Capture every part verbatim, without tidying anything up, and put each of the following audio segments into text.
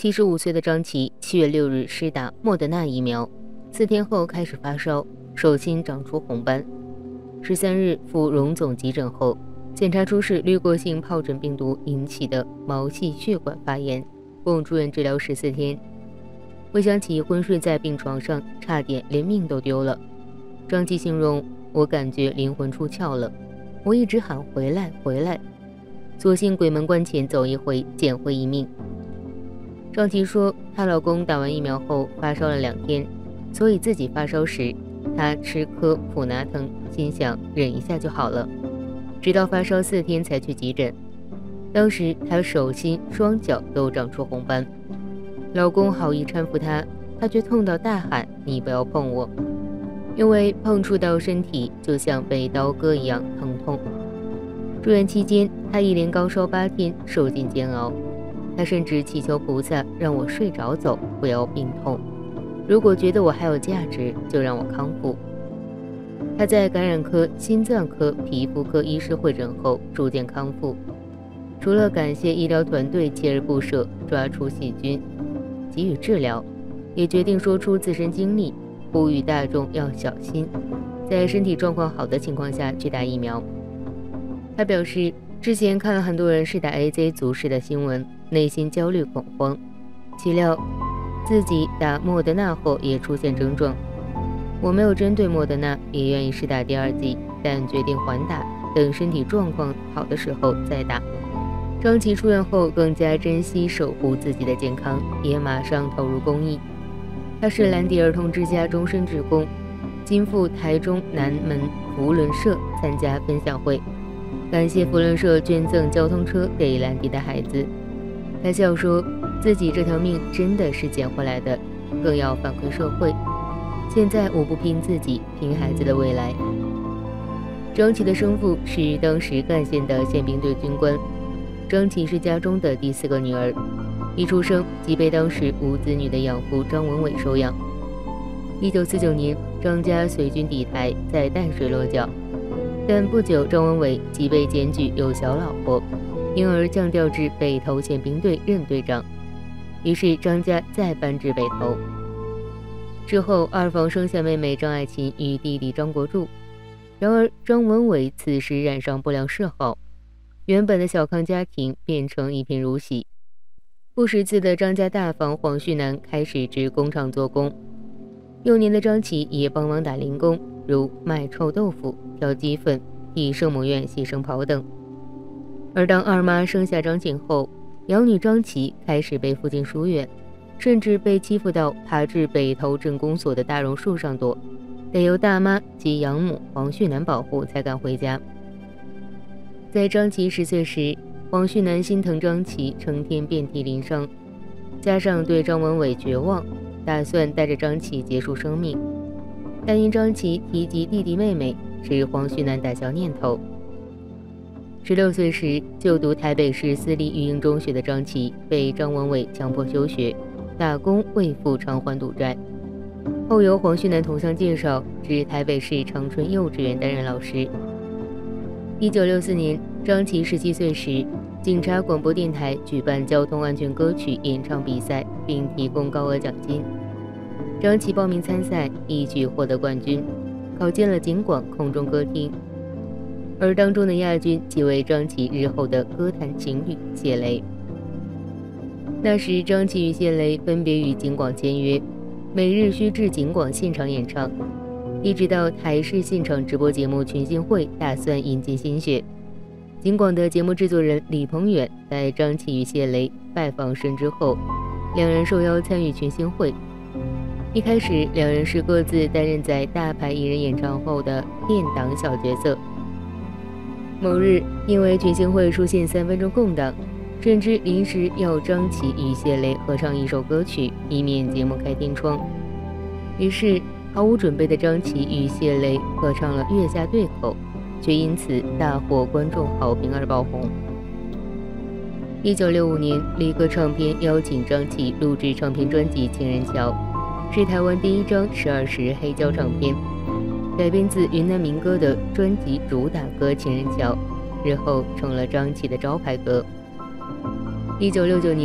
七十五岁的张琪七月六日施打莫德纳疫苗，四天后开始发烧，手心长出红斑。十三日赴荣总急诊后，检查出是滤过性疱疹病毒引起的毛细血管发炎，共住院治疗十四天。回想起昏睡在病床上，差点连命都丢了。张琪形容，我感觉灵魂出窍了，我一直喊回来回来，所幸鬼门关前走一回，捡回一命。张琪说，她老公打完疫苗后发烧了两天，所以自己发烧时，她吃颗普拿疼，心想忍一下就好了，直到发烧四天才去急诊。当时她手心、双脚都长出红斑，老公好意搀扶她，她却痛到大喊：“你不要碰我！”因为碰触到身体就像被刀割一样疼痛。住院期间，她一连高烧八天，受尽煎熬。他甚至祈求菩萨让我睡着走，不要病痛。如果觉得我还有价值，就让我康复。他在感染科、心脏科、皮肤科医师会诊后逐渐康复。除了感谢医疗团队锲而不舍抓出细菌，给予治疗，也决定说出自身经历，呼吁大众要小心，在身体状况好的情况下去打疫苗。他表示，之前看了很多人是打 A Z 族式的新闻，内心焦虑恐慌，岂料自己打莫德纳后也出现症状。我没有针对莫德纳，也愿意试打第二剂，但决定缓打，等身体状况好的时候再打。张琪出院后更加珍惜守护自己的健康，也马上投入公益。他是兰迪儿童之家终身职工，今赴台中南门扶轮社参加分享会，感谢扶轮社捐赠交通车给兰迪的孩子。他笑说，自己这条命真的是捡回来的，更要反馈社会。现在我不拼自己，拼孩子的未来。张琪的生父是当时赣县的宪兵队军官，张琪是家中的第四个女儿，一出生即被当时无子女的养父张文伟收养。一九四九年，张家随军抵台，在淡水落脚，但不久张文伟即被检举有小老婆，因而降调至北投宪兵队任队长，于是张家再搬至北投。之后二房生下妹妹张爱琴与弟弟张国柱，然而张文伟此时染上不良嗜好，原本的小康家庭变成一贫如洗。不识字的张家大房黄旭南开始至工厂做工，幼年的张琪也帮忙打零工，如卖臭豆腐、挑鸡粪、替圣母院洗圣袍等。而当二妈生下张景后，养女张琪开始被父亲疏远，甚至被欺负到爬至北投镇公所的大榕树上躲，得由大妈及养母黄旭南保护才敢回家。在张琪十岁时，黄旭南心疼张琪成天遍体鳞伤，加上对张文伟绝望，打算带着张琪结束生命。但因张琪提及弟弟妹妹，使黄旭南打消念头。十六岁时就读台北市私立育英中学的张琪被张文伟强迫休学，打工为父偿还赌债，后由黄旭南同乡介绍至台北市长春幼稚园担任老师。一九六四年，张琪十七岁时，警察广播电台举办交通安全歌曲演唱比赛，并提供高额奖金。张琪报名参赛，一举获得冠军，考进了警广空中歌厅。而当中的亚军即为张琪日后的歌坛情侣谢雷。那时张琪与谢雷分别与警广签约，每日需至警广现场演唱，一直到台视现场直播节目群星会打算引进新血。警广的节目制作人李鹏远在张琪与谢雷拜访深之后，两人受邀参与群星会。一开始两人是各自担任在大牌艺人演唱后的垫档小角色。某日因为群星会出现三分钟空档，甚至临时要张琪与谢雷合唱一首歌曲，以免节目开天窗。于是毫无准备的张琪与谢雷合唱了《月下对口》，却因此大获观众好评而爆红。一九六五年，力歌唱片邀请张琪录制唱片专辑《情人桥》，是台湾第一张十二时黑胶唱片，改编自云南民歌的专辑主打歌《情人桥》，日后成了张琪的招牌歌。一九六九年，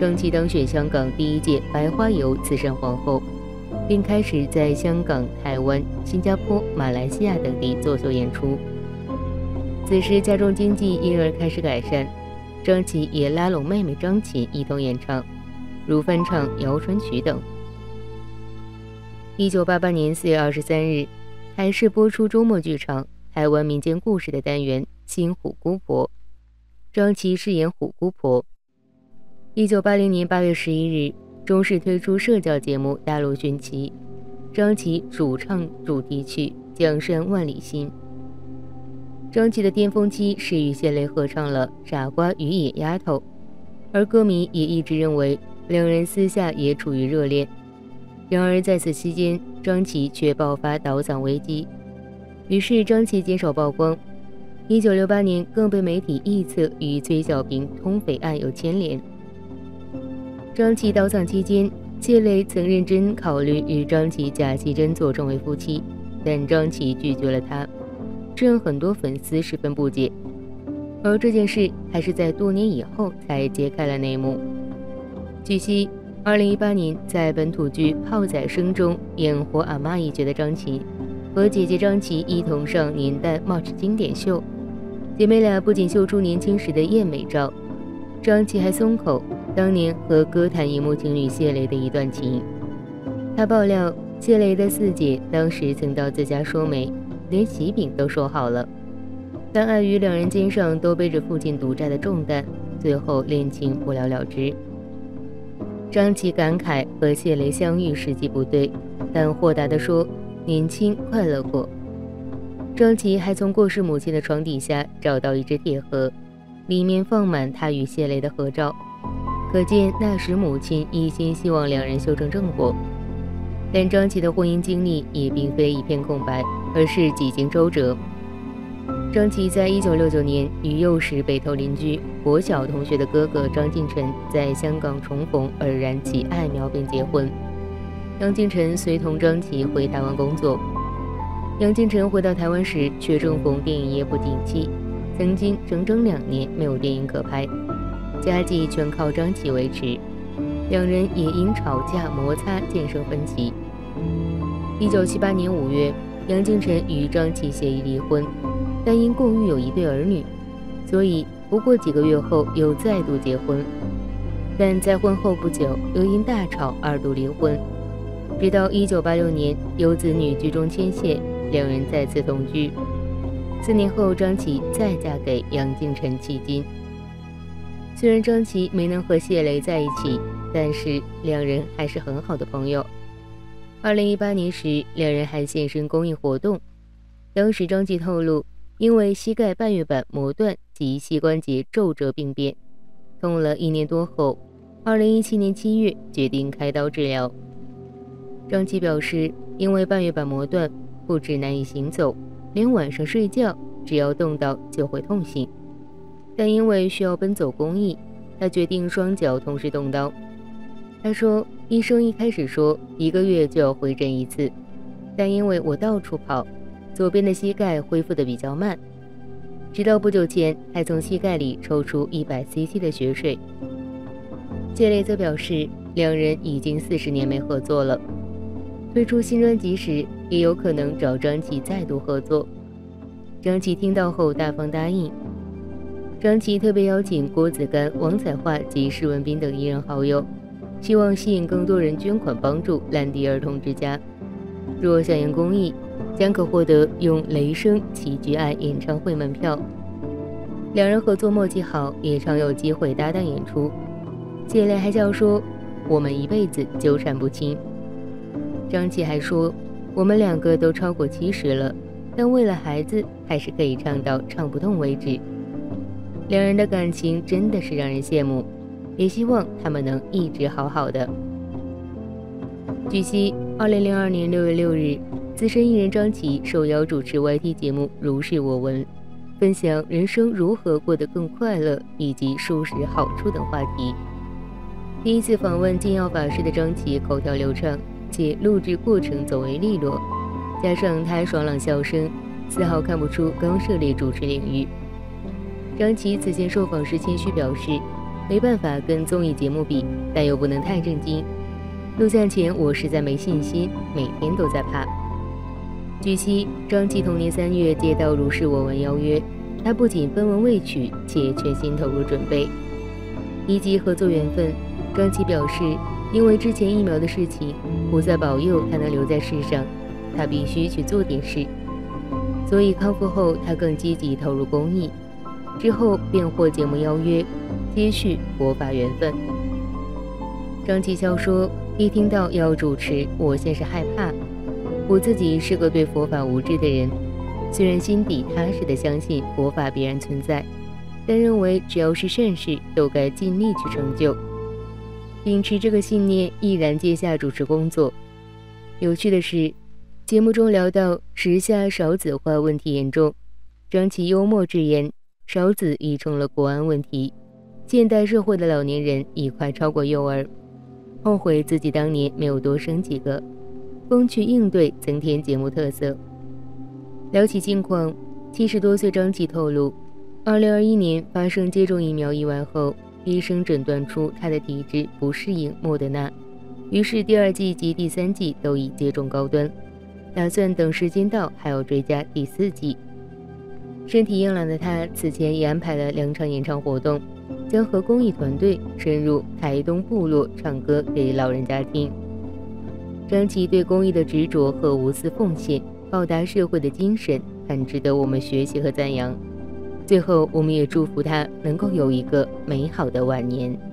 张琪当选香港第一届白花油慈善皇后，并开始在香港、台湾、新加坡、马来西亚等地做秀演出。此时家中经济因而开始改善，张琪也拉拢妹妹张琴一同演唱，如翻唱《谣传曲》等。一九八八年四月二十三日，台视播出周末剧场台湾民间故事的单元《新虎姑婆》，张琪饰演虎姑婆。一九八零年八月十一日，中视推出社交节目《大陆寻奇》，张琪主唱主题曲《江山万里心》。张琪的巅峰期是与谢雷合唱了《傻瓜与野丫头》，而歌迷也一直认为两人私下也处于热恋。然而在此期间，张琪却爆发倒嗓危机，于是张琪减少曝光。一九六八年更被媒体臆测与崔小平通匪案有牵连。张琪倒嗓期间，谢雷曾认真考虑与张琪假戏真做成为夫妻，但张琪拒绝了他，这让很多粉丝十分不解。而这件事还是在多年以后才揭开了内幕。据悉，二零一八年在本土剧《炮仔声》中演活阿妈一角的张琪，和姐姐张琪一同上年代 March 经典秀，姐妹俩不仅秀出年轻时的艳美照，张琪还松口当年和歌坛荧幕情侣谢雷的一段情。她爆料，谢雷的四姐当时曾到自家说媒，连喜饼都说好了，但碍于两人肩上都背着父亲赌债的重担，最后恋情不了了之。张琪感慨和谢雷相遇时机不对，但豁达地说年轻快乐过。张琪还从过世母亲的床底下找到一只铁盒，里面放满他与谢雷的合照，可见那时母亲一心希望两人修成正果。但张琪的婚姻经历也并非一片空白，而是几经周折。张琪在一九六九年与幼时北投邻居国小同学的哥哥张进晨在香港重逢，而燃起爱苗并结婚。杨进晨随同张琪回台湾工作。杨进晨回到台湾时，却正逢电影业不景气，曾经整整两年没有电影可拍，家计全靠张琪维持。两人也因吵架摩擦渐生分歧。一九七八年五月，杨进晨与张琪协议离婚，但因共育有一对儿女，所以不过几个月后又再度结婚。但在婚后不久，又因大吵二度离婚。直到一九八六年，有子女居中牵线，两人再次同居。四年后，张琪再嫁给杨进晨迄今。虽然张琪没能和谢雷在一起，但是两人还是很好的朋友。二零一八年时，两人还现身公益活动。当时张琪透露，因为膝盖半月板磨断及膝关节皱褶病变，痛了一年多后，二零一七年七月决定开刀治疗。张琪表示，因为半月板磨断，不止难以行走，连晚上睡觉只要动到就会痛醒。但因为需要奔走公益，他决定双脚同时动刀。他说，医生一开始说一个月就要回诊一次，但因为我到处跑，左边的膝盖恢复得比较慢，直到不久前还从膝盖里抽出 一百 C C 的血水。谢雷则表示，两人已经四十年没合作了，推出新专辑时也有可能找张琪再度合作。张琪听到后大方答应。张琪特别邀请郭子干、王彩桦及施文斌等艺人好友，希望吸引更多人捐款帮助兰迪儿童之家。若响应公益，将可获得用雷声齐聚爱演唱会门票。两人合作默契好，也常有机会搭档演出。谢雷还笑说，我们一辈子纠缠不清。张琪还说，我们两个都超过七十了，但为了孩子还是可以唱到唱不动为止。两人的感情真的是让人羡慕，也希望他们能一直好好的。据悉，二零零二年六月六日，资深艺人张琪受邀主持 Y T 节目《如是我闻》，分享人生如何过得更快乐以及舒适好处等话题。第一次访问金耀法师的张琪口条流畅，且录制过程走为利落，加上他爽朗笑声，丝毫看不出刚涉猎主持领域。张琪此前受访时谦虚表示， 没办法跟综艺节目比，但又不能太震惊。录像前我实在没信心，每天都在怕。据悉，张琪同年三月接到《如是我闻》邀约，他不仅分文未取，且全心投入准备。提及合作缘分，张琪表示，因为之前疫苗的事情，菩萨保佑他能留在世上，他必须去做点事。所以康复后，他更积极投入公益。之后便获节目邀约，接续佛法缘分。张琪笑说，一听到要主持，我先是害怕。我自己是个对佛法无知的人，虽然心底踏实的相信佛法必然存在，但认为只要是善事，都该尽力去成就。秉持这个信念，毅然接下主持工作。有趣的是，节目中聊到时下少子化问题严重，张琪幽默直言，少子已成了国安问题，现代社会的老年人已快超过幼儿，后悔自己当年没有多生几个，风趣应对，增添节目特色。聊起近况，七十多岁张琪透露，二零二一年发生接种疫苗意外后，医生诊断出他的体质不适应莫德纳，于是第二剂及第三剂都已接种高端，打算等时间到还要追加第四剂。身体硬朗的他此前也安排了两场演唱活动，将和公益团队深入台东部落唱歌给老人家听。张琪对公益的执着和无私奉献，报答社会的精神，很值得我们学习和赞扬。最后，我们也祝福他能够有一个美好的晚年。